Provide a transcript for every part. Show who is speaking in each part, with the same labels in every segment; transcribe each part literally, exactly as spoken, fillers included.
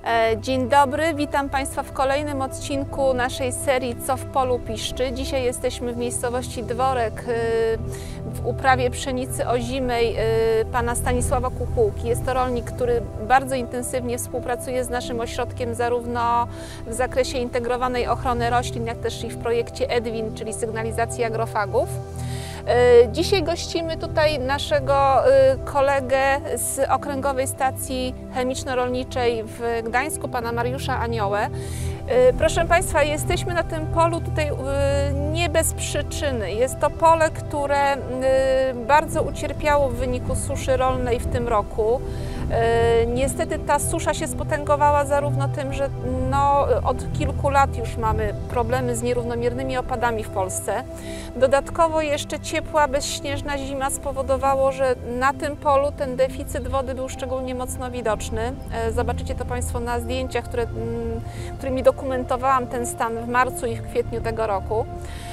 Speaker 1: Dzień dobry, witam Państwa w kolejnym odcinku naszej serii Co w polu piszczy. Dzisiaj jesteśmy w miejscowości Dworek w uprawie pszenicy ozimej pana Stanisława Kukułki. Jest to rolnik, który bardzo intensywnie współpracuje z naszym ośrodkiem zarówno w zakresie integrowanej ochrony roślin, jak też i w projekcie EDWIN, czyli sygnalizacji agrofagów. Dzisiaj gościmy tutaj naszego kolegę z Okręgowej Stacji Chemiczno-Rolniczej w Gdańsku, pana Mariusza Aniołę. Proszę Państwa, jesteśmy na tym polu tutaj nie bez przyczyny. Jest to pole, które bardzo ucierpiało w wyniku suszy rolnej w tym roku. Niestety ta susza się spotęgowała zarówno tym, że no, od kilku lat już mamy problemy z nierównomiernymi opadami w Polsce. Dodatkowo jeszcze ciepła, bezśnieżna zima spowodowało, że na tym polu ten deficyt wody był szczególnie mocno widoczny. Zobaczycie to Państwo na zdjęciach, które, którymi dokumentowałam ten stan w marcu i w kwietniu tego roku.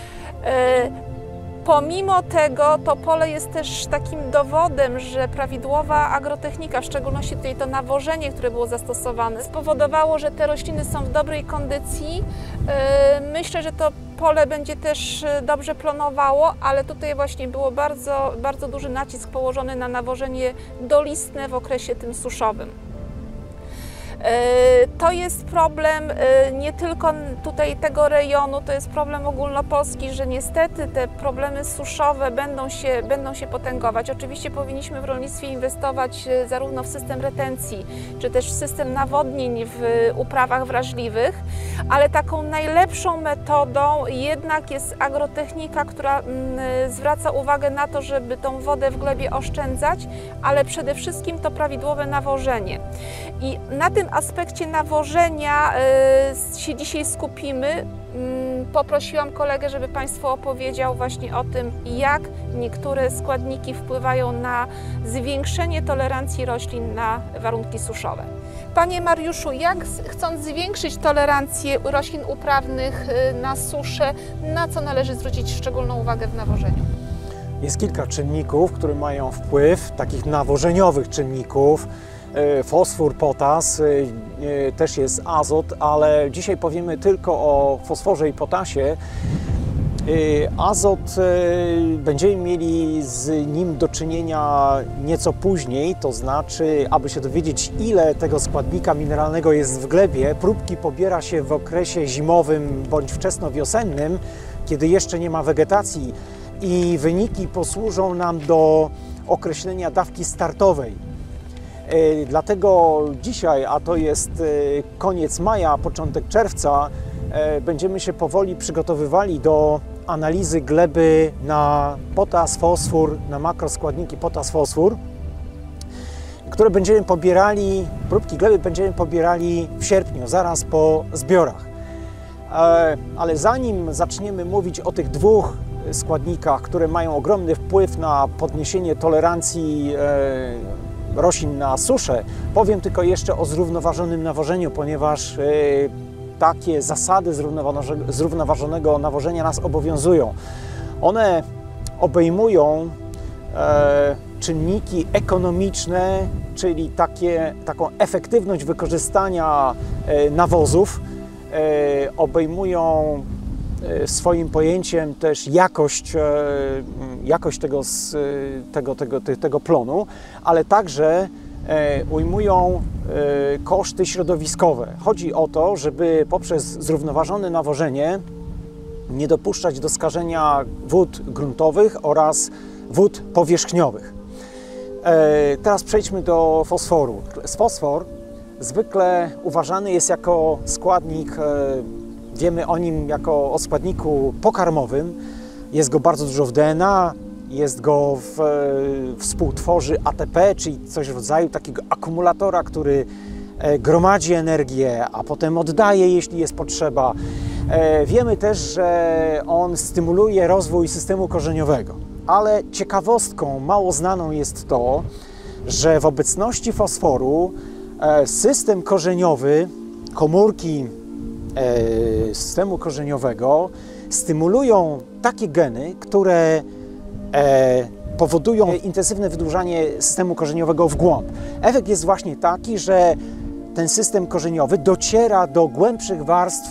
Speaker 1: Pomimo tego to pole jest też takim dowodem, że prawidłowa agrotechnika, w szczególności tutaj to nawożenie, które było zastosowane, spowodowało, że te rośliny są w dobrej kondycji. Myślę, że to pole będzie też dobrze plonowało, ale tutaj właśnie było bardzo, bardzo duży nacisk położony na nawożenie dolistne w okresie tym suszowym. To jest problem nie tylko tutaj tego rejonu, to jest problem ogólnopolski, że niestety te problemy suszowe będą się, będą się potęgować. Oczywiście powinniśmy w rolnictwie inwestować zarówno w system retencji, czy też w system nawodnień w uprawach wrażliwych, ale taką najlepszą metodą jednak jest agrotechnika, która zwraca uwagę na to, żeby tą wodę w glebie oszczędzać, ale przede wszystkim to prawidłowe nawożenie. I na tym aspekcie nawożenia y, się dzisiaj skupimy. Y, poprosiłam kolegę, żeby Państwu opowiedział właśnie o tym, jak niektóre składniki wpływają na zwiększenie tolerancji roślin na warunki suszowe. Panie Mariuszu, jak chcąc zwiększyć tolerancję roślin uprawnych na suszę, na co należy zwrócić szczególną uwagę w nawożeniu?
Speaker 2: Jest kilka czynników, które mają wpływ, takich nawożeniowych czynników. Fosfor, potas, też jest azot, ale dzisiaj powiemy tylko o fosforze i potasie. Azot będziemy mieli z nim do czynienia nieco później, to znaczy, aby się dowiedzieć, ile tego składnika mineralnego jest w glebie, próbki pobiera się w okresie zimowym bądź wczesnowiosennym, kiedy jeszcze nie ma wegetacji, i wyniki posłużą nam do określenia dawki startowej. Dlatego dzisiaj, a to jest koniec maja, początek czerwca, będziemy się powoli przygotowywali do analizy gleby na potas, fosfor, na makroskładniki potas, fosfor, które będziemy pobierali, próbki gleby będziemy pobierali w sierpniu, zaraz po zbiorach. Ale zanim zaczniemy mówić o tych dwóch składnikach, które mają ogromny wpływ na podniesienie tolerancji roślin na suszę, powiem tylko jeszcze o zrównoważonym nawożeniu, ponieważ y, takie zasady zrównoważonego nawożenia nas obowiązują. One obejmują e, czynniki ekonomiczne, czyli takie, taką efektywność wykorzystania e, nawozów, e, obejmują e, swoim pojęciem też jakość e, jakość tego, tego, tego, tego plonu, ale także e, ujmują e, koszty środowiskowe. Chodzi o to, żeby poprzez zrównoważone nawożenie nie dopuszczać do skażenia wód gruntowych oraz wód powierzchniowych. E, teraz przejdźmy do fosforu. Fosfor zwykle uważany jest jako składnik, e, wiemy o nim jako o składniku pokarmowym. Jest go bardzo dużo w D N A, jest go w, współtworzy A T P, czyli coś w rodzaju takiego akumulatora, który gromadzi energię, a potem oddaje, jeśli jest potrzeba. Wiemy też, że on stymuluje rozwój systemu korzeniowego, ale ciekawostką mało znaną jest to, że w obecności fosforu system korzeniowy, komórki systemu korzeniowego stymulują takie geny, które e, powodują intensywne wydłużanie systemu korzeniowego w głąb. Efekt jest właśnie taki, że ten system korzeniowy dociera do głębszych warstw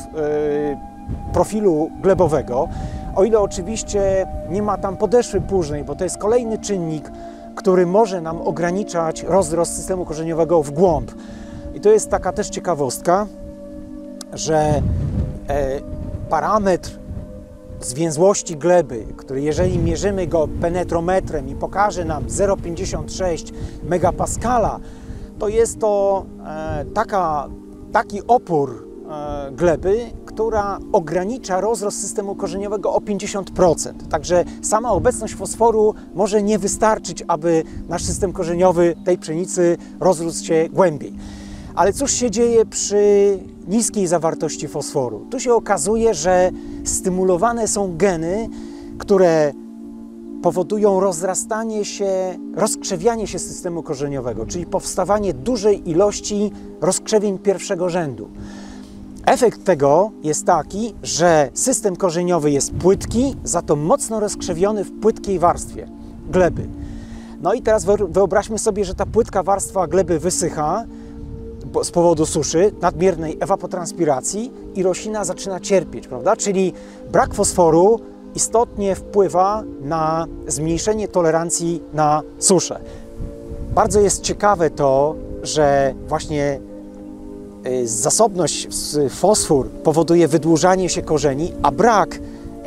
Speaker 2: profilu glebowego, o ile oczywiście nie ma tam podeszwy późnej, bo to jest kolejny czynnik, który może nam ograniczać rozrost systemu korzeniowego w głąb. I to jest taka też ciekawostka, że parametr zwięzłości gleby, który jeżeli mierzymy go penetrometrem i pokaże nam zero przecinek pięćdziesiąt sześć megapaskala, to jest to e, taka, taki opór e, gleby, która ogranicza rozrost systemu korzeniowego o pięćdziesiąt procent. Także sama obecność fosforu może nie wystarczyć, aby nasz system korzeniowy tej pszenicy rozrósł się głębiej. Ale cóż się dzieje przy niskiej zawartości fosforu? Tu się okazuje, że stymulowane są geny, które powodują rozrastanie się, rozkrzewianie się systemu korzeniowego, czyli powstawanie dużej ilości rozkrzewień pierwszego rzędu. Efekt tego jest taki, że system korzeniowy jest płytki, za to mocno rozkrzewiony w płytkiej warstwie gleby. No i teraz wyobraźmy sobie, że ta płytka warstwa gleby wysycha z powodu suszy, nadmiernej ewapotranspiracji i roślina zaczyna cierpieć, prawda? Czyli brak fosforu istotnie wpływa na zmniejszenie tolerancji na suszę. Bardzo jest ciekawe to, że właśnie zasobność w fosfor powoduje wydłużanie się korzeni, a brak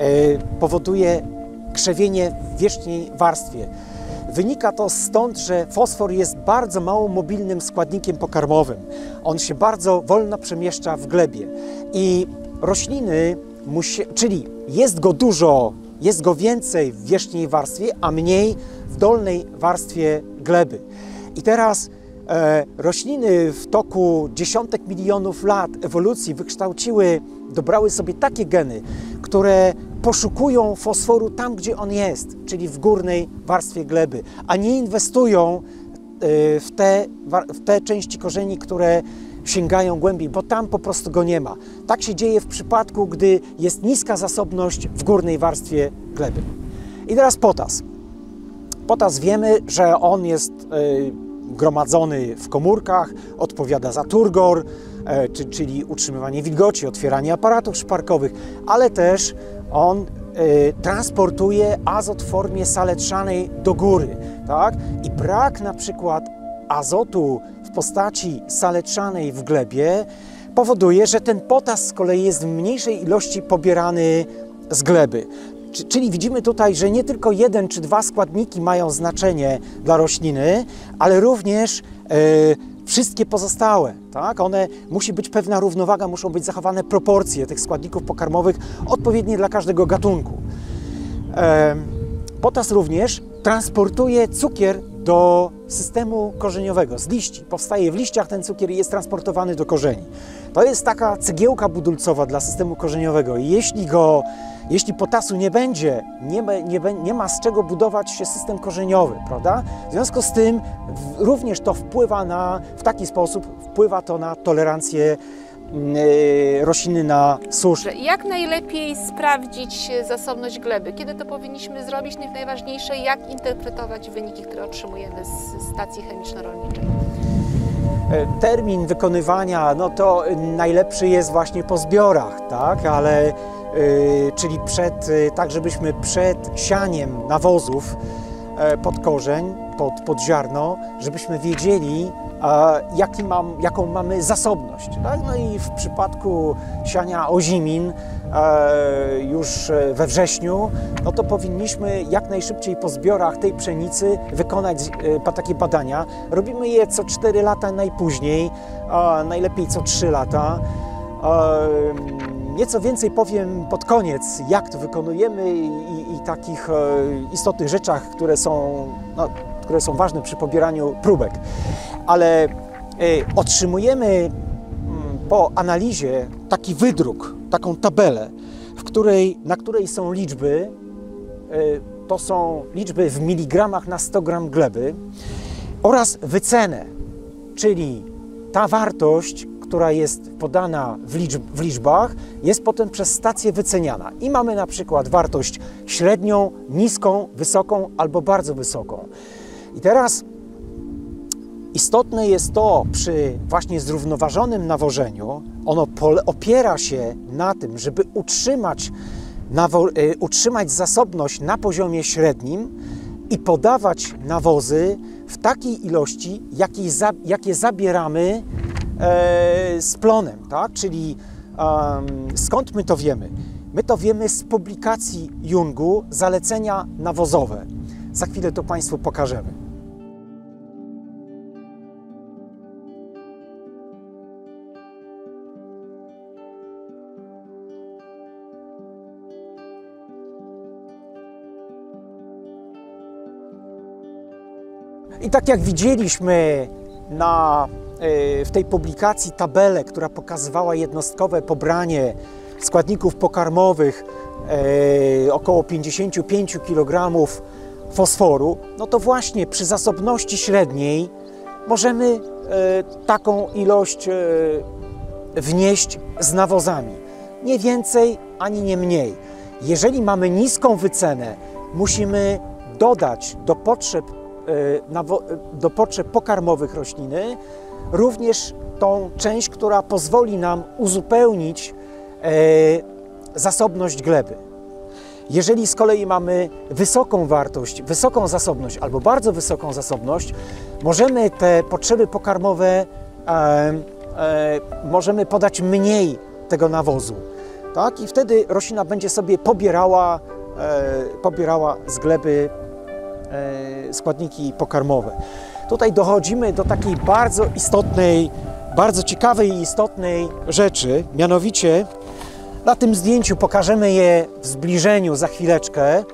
Speaker 2: powoduje krzewienie w wierzchniej warstwie. Wynika to stąd, że fosfor jest bardzo mało mobilnym składnikiem pokarmowym. On się bardzo wolno przemieszcza w glebie i rośliny, musi, czyli jest go dużo, jest go więcej w wierzchniej warstwie, a mniej w dolnej warstwie gleby. I teraz e, rośliny w toku dziesiątek milionów lat ewolucji wykształciły, dobrały sobie takie geny, które poszukują fosforu tam, gdzie on jest, czyli w górnej warstwie gleby, a nie inwestują w te, w te części korzeni, które sięgają głębiej, bo tam po prostu go nie ma. Tak się dzieje w przypadku, gdy jest niska zasobność w górnej warstwie gleby. I teraz potas. Potas wiemy, że on jest gromadzony w komórkach, odpowiada za turgor, czyli utrzymywanie wilgoci, otwieranie aparatów szparkowych, ale też on y, transportuje azot w formie saletrzanej do góry, tak? I brak na przykład azotu w postaci saletrzanej w glebie powoduje, że ten potas z kolei jest w mniejszej ilości pobierany z gleby. Czyli widzimy tutaj, że nie tylko jeden czy dwa składniki mają znaczenie dla rośliny, ale również y, wszystkie pozostałe, tak? One, musi być pewna równowaga, muszą być zachowane proporcje tych składników pokarmowych odpowiednie dla każdego gatunku. E, potas również transportuje cukier do systemu korzeniowego, z liści. Powstaje w liściach ten cukier i jest transportowany do korzeni. To jest taka cegiełka budulcowa dla systemu korzeniowego i jeśli go, jeśli potasu nie będzie, nie, nie, nie ma z czego budować się system korzeniowy, prawda? W związku z tym w, również to wpływa na, w taki sposób wpływa to na tolerancję yy, rośliny na suszę.
Speaker 1: Jak najlepiej sprawdzić zasobność gleby? Kiedy to powinniśmy zrobić? No i najważniejsze, jak interpretować wyniki, które otrzymujemy z stacji chemiczno-rolniczej?
Speaker 2: Termin wykonywania, no to najlepszy jest właśnie po zbiorach, tak, ale yy, czyli przed, tak żebyśmy przed sianiem nawozów yy, pod korzeń, pod, pod ziarno, żebyśmy wiedzieli, yy, jaki mam, jaką mamy zasobność, tak? No i w przypadku siania ozimin yy, już we wrześniu, no to powinniśmy jak najszybciej po zbiorach tej pszenicy wykonać yy, takie badania. Robimy je co cztery lata najpóźniej, a najlepiej co trzy lata. Nieco więcej powiem pod koniec, jak to wykonujemy i, i takich istotnych rzeczach, które są, no, które są ważne przy pobieraniu próbek. Ale otrzymujemy po analizie taki wydruk, taką tabelę, w której, na której są liczby, to są liczby w miligramach na sto gram gleby oraz wycenę, czyli ta wartość, która jest podana w, liczb, w liczbach, jest potem przez stację wyceniana. I mamy na przykład wartość średnią, niską, wysoką albo bardzo wysoką. I teraz Istotne jest to, przy właśnie zrównoważonym nawożeniu, ono opiera się na tym, żeby utrzymać, utrzymać zasobność na poziomie średnim i podawać nawozy w takiej ilości, jakiej za, jakie zabieramy e, z plonem, tak? Czyli um, skąd my to wiemy? My to wiemy z publikacji Jungu, zalecenia nawozowe. Za chwilę to Państwu pokażemy. I tak jak widzieliśmy na, w tej publikacji tabelę, która pokazywała jednostkowe pobranie składników pokarmowych około pięćdziesiąt pięć kilogramów fosforu, no to właśnie przy zasobności średniej możemy taką ilość wnieść z nawozami. Nie więcej ani nie mniej. Jeżeli mamy niską wycenę, musimy dodać do potrzeb do potrzeb pokarmowych rośliny również tą część, która pozwoli nam uzupełnić zasobność gleby. Jeżeli z kolei mamy wysoką wartość, wysoką zasobność albo bardzo wysoką zasobność, możemy te potrzeby pokarmowe e, e, możemy podać mniej tego nawozu, tak? I wtedy roślina będzie sobie pobierała, e, pobierała z gleby składniki pokarmowe. Tutaj dochodzimy do takiej bardzo istotnej, bardzo ciekawej i istotnej rzeczy, mianowicie na tym zdjęciu pokażemy je w zbliżeniu za chwileczkę.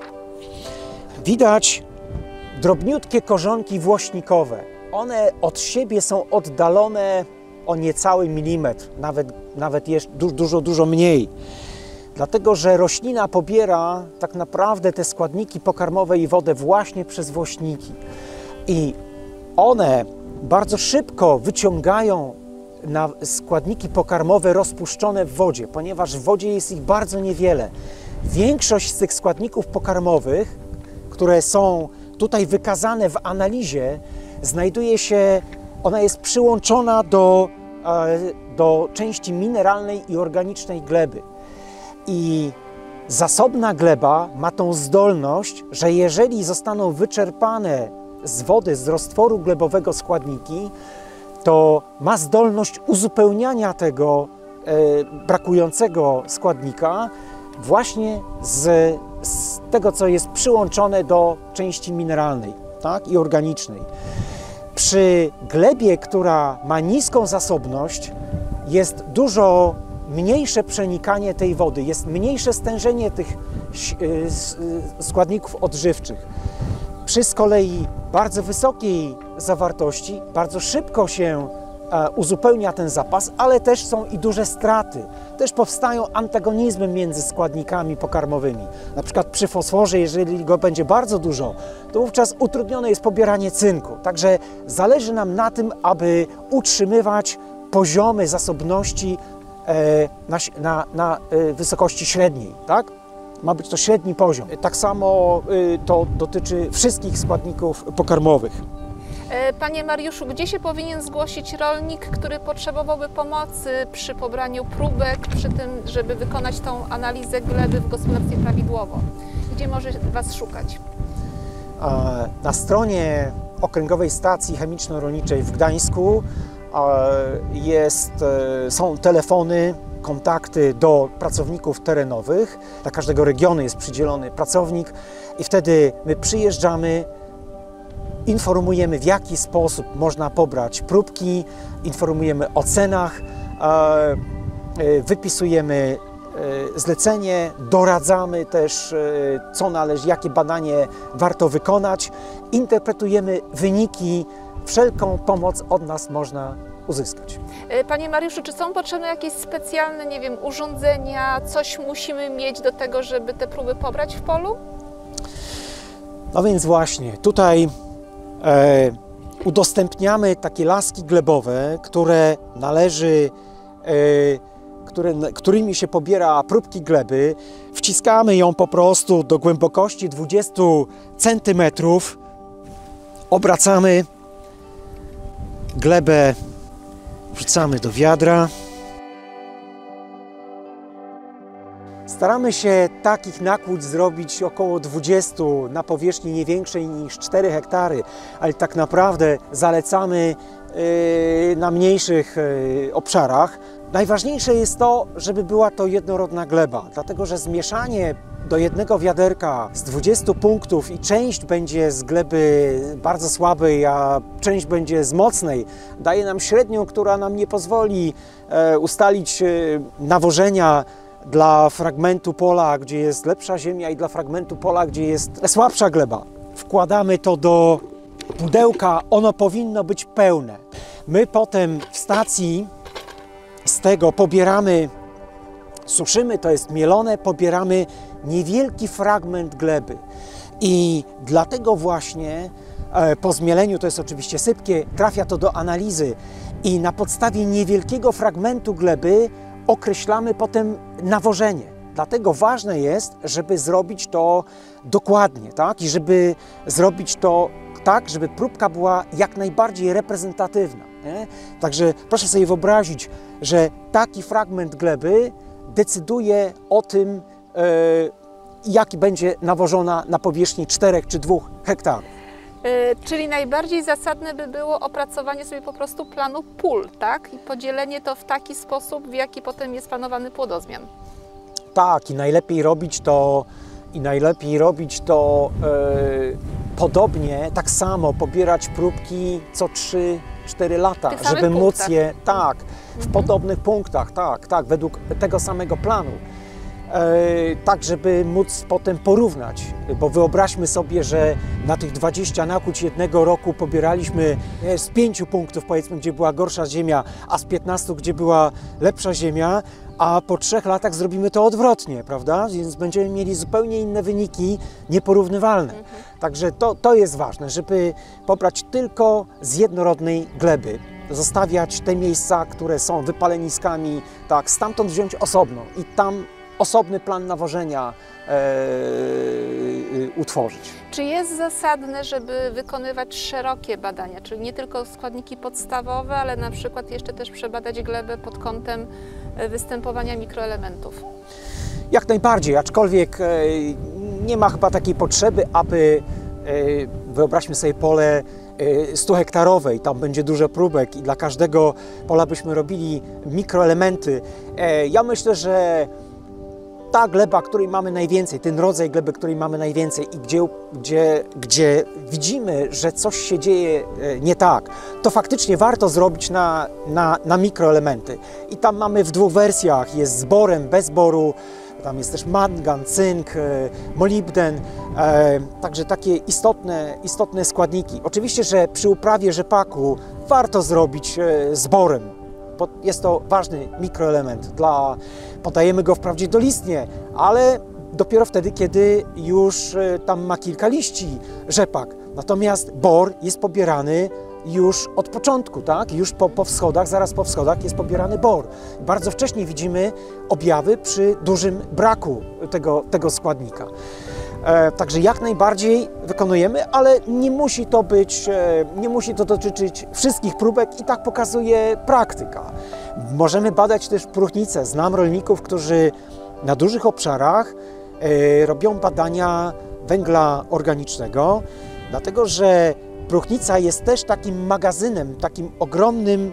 Speaker 2: Widać drobniutkie korzonki włośnikowe. One od siebie są oddalone o niecały milimetr, nawet, nawet jeszcze dużo, dużo mniej. Dlatego, że roślina pobiera tak naprawdę te składniki pokarmowe i wodę właśnie przez włośniki. I one bardzo szybko wyciągają na składniki pokarmowe rozpuszczone w wodzie, ponieważ w wodzie jest ich bardzo niewiele. Większość z tych składników pokarmowych, które są tutaj wykazane w analizie, znajduje się, ona jest przyłączona do, do części mineralnej i organicznej gleby. I zasobna gleba ma tą zdolność, że jeżeli zostaną wyczerpane z wody, z roztworu glebowego składniki, to ma zdolność uzupełniania tego e, brakującego składnika właśnie z, z tego, co jest przyłączone do części mineralnej, tak, i organicznej. Przy glebie, która ma niską zasobność, jest dużo mniejsze przenikanie tej wody, jest mniejsze stężenie tych składników odżywczych. Przy z kolei bardzo wysokiej zawartości bardzo szybko się uzupełnia ten zapas, ale też są i duże straty. Też powstają antagonizmy między składnikami pokarmowymi. Na przykład przy fosforze, jeżeli go będzie bardzo dużo, to wówczas utrudnione jest pobieranie cynku. Także zależy nam na tym, aby utrzymywać poziomy zasobności na, na, na wysokości średniej, tak? Ma być to średni poziom. Tak samo to dotyczy wszystkich składników pokarmowych.
Speaker 1: Panie Mariuszu, gdzie się powinien zgłosić rolnik, który potrzebowałby pomocy przy pobraniu próbek, przy tym, żeby wykonać tą analizę gleby w gospodarstwie prawidłowo? Gdzie może Was szukać?
Speaker 2: Na stronie Okręgowej Stacji Chemiczno-Rolniczej w Gdańsku jest, są telefony, kontakty do pracowników terenowych. Dla każdego regionu jest przydzielony pracownik i wtedy my przyjeżdżamy, informujemy, w jaki sposób można pobrać próbki, informujemy o cenach, wypisujemy zlecenie, doradzamy też, co należy, jakie badanie warto wykonać, interpretujemy wyniki, wszelką pomoc od nas można uzyskać.
Speaker 1: Panie Mariuszu, czy są potrzebne jakieś specjalne, nie wiem, urządzenia, coś musimy mieć do tego, żeby te próby pobrać w polu?
Speaker 2: No więc właśnie, tutaj e, udostępniamy takie laski glebowe, które należy, e, które, którymi się pobiera próbki gleby. Wciskamy ją po prostu do głębokości dwudziestu centymetrów, obracamy Glebę wrzucamy do wiadra. Staramy się takich nakłuć zrobić około dwudziestu na powierzchni nie większej niż cztery hektary, ale tak naprawdę zalecamy yy, na mniejszych yy, obszarach. Najważniejsze jest to, żeby była to jednorodna gleba, dlatego że zmieszanie do jednego wiaderka z dwudziestu punktów i część będzie z gleby bardzo słabej, a część będzie z mocnej, daje nam średnią, która nam nie pozwoli e, ustalić e, nawożenia dla fragmentu pola, gdzie jest lepsza ziemia, i dla fragmentu pola, gdzie jest słabsza gleba. Wkładamy to do pudełka, ono powinno być pełne. My potem w stacji z tego pobieramy, suszymy, to jest mielone, pobieramy niewielki fragment gleby. I dlatego właśnie e, po zmieleniu, to jest oczywiście sypkie, trafia to do analizy i na podstawie niewielkiego fragmentu gleby określamy potem nawożenie. Dlatego ważne jest, żeby zrobić to dokładnie, tak? I żeby zrobić to tak, żeby próbka była jak najbardziej reprezentatywna. Nie? Także proszę sobie wyobrazić, że taki fragment gleby decyduje o tym, e, jaki będzie nawożona na powierzchni czterech czy dwóch hektarów.
Speaker 1: Yy, czyli najbardziej zasadne by było opracowanie sobie po prostu planu pól, tak? I podzielenie to w taki sposób, w jaki potem jest planowany płodozmian.
Speaker 2: Tak, i najlepiej robić to, i najlepiej robić to e, podobnie, tak samo pobierać próbki co trzy cztery lata,
Speaker 1: W tych
Speaker 2: żeby
Speaker 1: samych
Speaker 2: móc
Speaker 1: punktach.
Speaker 2: je, tak, w
Speaker 1: Mhm.
Speaker 2: podobnych punktach, tak, tak, według tego samego planu. E, tak, żeby móc potem porównać, bo wyobraźmy sobie, że na tych dwudziestu nakłuć jednego roku pobieraliśmy e, z pięciu punktów, powiedzmy, gdzie była gorsza ziemia, a z piętnastu, gdzie była lepsza ziemia, a po trzech latach zrobimy to odwrotnie, prawda? Więc będziemy mieli zupełnie inne wyniki, nieporównywalne.
Speaker 1: Mhm.
Speaker 2: Także to, to jest ważne, żeby pobrać tylko z jednorodnej gleby. Zostawiać te miejsca, które są wypaleniskami, tak, stamtąd wziąć osobno i tam osobny plan nawożenia e, e, utworzyć.
Speaker 1: Czy jest zasadne, żeby wykonywać szerokie badania, czyli nie tylko składniki podstawowe, ale na przykład jeszcze też przebadać glebę pod kątem występowania mikroelementów?
Speaker 2: Jak najbardziej, aczkolwiek e, nie ma chyba takiej potrzeby, aby, e, wyobraźmy sobie pole stu hektarowe i tam będzie dużo próbek i dla każdego pola byśmy robili mikroelementy. E, ja myślę, że ta gleba, której mamy najwięcej, ten rodzaj gleby, której mamy najwięcej i gdzie, gdzie, gdzie widzimy, że coś się dzieje nie tak, to faktycznie warto zrobić na, na, na mikroelementy. I tam mamy w dwóch wersjach, jest z borem, bez boru, tam jest też mangan, cynk, molibden, e, także takie istotne, istotne składniki. Oczywiście, że przy uprawie rzepaku warto zrobić e, z borem, bo jest to ważny mikroelement. Dla, podajemy go wprawdzie dolistnie, ale dopiero wtedy, kiedy już e, tam ma kilka liści rzepak. Natomiast bor jest pobierany już od początku, tak? Już po, po wschodach, zaraz po wschodach jest pobierany bor. Bardzo wcześnie widzimy objawy przy dużym braku tego, tego składnika. E, także jak najbardziej wykonujemy, ale nie musi to być, e, nie musi to dotyczyć wszystkich próbek i tak pokazuje praktyka. Możemy badać też próchnicę. Znam rolników, którzy na dużych obszarach e, robią badania węgla organicznego, dlatego że próchnica jest też takim magazynem, takim ogromnym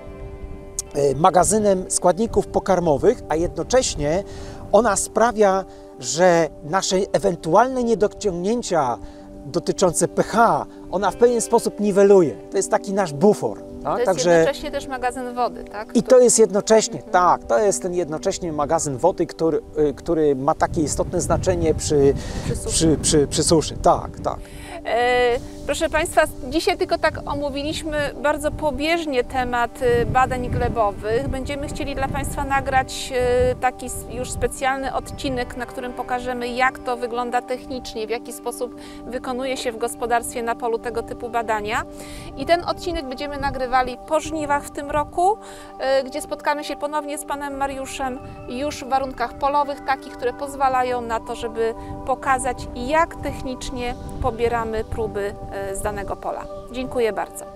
Speaker 2: magazynem składników pokarmowych, a jednocześnie ona sprawia, że nasze ewentualne niedociągnięcia dotyczące pH, ona w pewien sposób niweluje. To jest taki nasz bufor. Tak?
Speaker 1: To jest
Speaker 2: Także...
Speaker 1: jednocześnie też magazyn wody, tak?
Speaker 2: I to jest jednocześnie, mhm. tak, to jest ten jednocześnie magazyn wody, który, który ma takie istotne znaczenie przy,
Speaker 1: przy, suszy.
Speaker 2: przy, przy, przy suszy. Tak, tak.
Speaker 1: E, proszę Państwa, dzisiaj tylko tak omówiliśmy bardzo pobieżnie temat badań glebowych. Będziemy chcieli dla Państwa nagrać taki już specjalny odcinek, na którym pokażemy, jak to wygląda technicznie, w jaki sposób wykonuje się w gospodarstwie na polu tego typu badania. I ten odcinek będziemy nagrywali po żniwach w tym roku, gdzie spotkamy się ponownie z Panem Mariuszem już w warunkach polowych, takich, które pozwalają na to, żeby pokazać, jak technicznie pobieramy próby z danego pola. Dziękuję bardzo.